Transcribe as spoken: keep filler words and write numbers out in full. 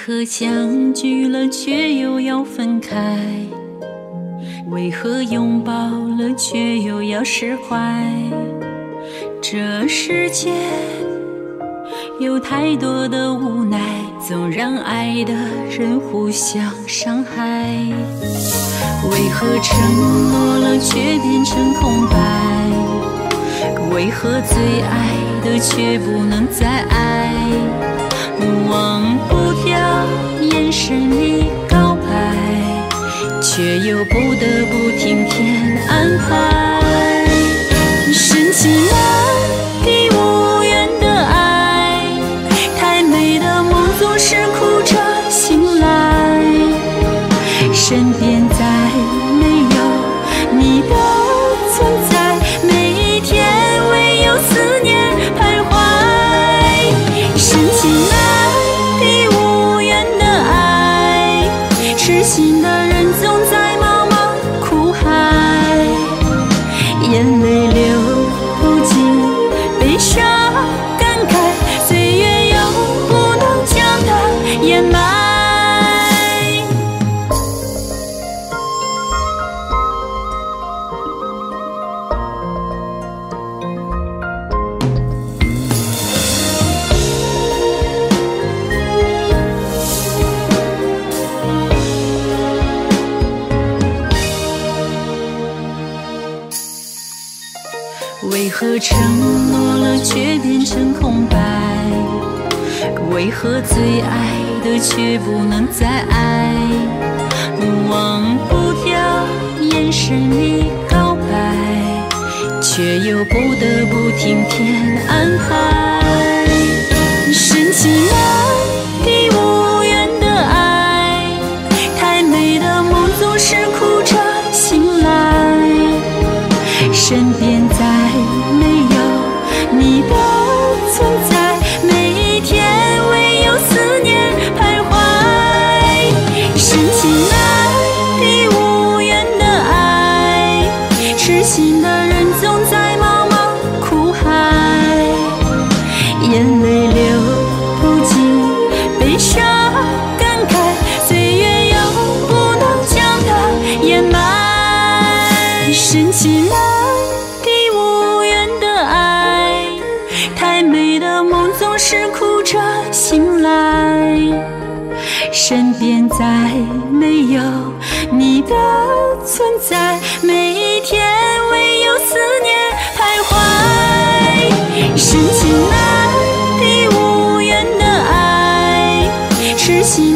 何相聚了却又要分开？为何拥抱了却又要释怀？这世界有太多的无奈，总让爱的人互相伤害。为何承诺了却变成空白？为何最爱的却不能再爱？忘不掉眼神里告白，却又不得不听天安排。深情难抵无缘的爱，太美的梦总是哭着醒来。身边再没有你的存在，每一天唯有思念徘徊。深情难抵无缘的爱，痴心的人总在茫茫苦海，眼泪流不尽，悲伤感慨，岁月又不能将它掩埋。为何承诺了却变成空白？为何最爱的却不能再爱？忘不掉眼神里告白，却又不得不听天安排。深情难抵无缘的爱，太美的梦总是哭着醒来。身边再没有你的存在，每一天唯有思念徘徊。深情难抵无缘的爱，痴心的人总在茫茫苦海，眼泪流不尽，悲伤感慨，岁月又不能将它掩埋。深情难太美的梦总是哭着醒来，身边再没有你的存在，每一天唯有思念徘徊。深情难抵无缘的爱，痴心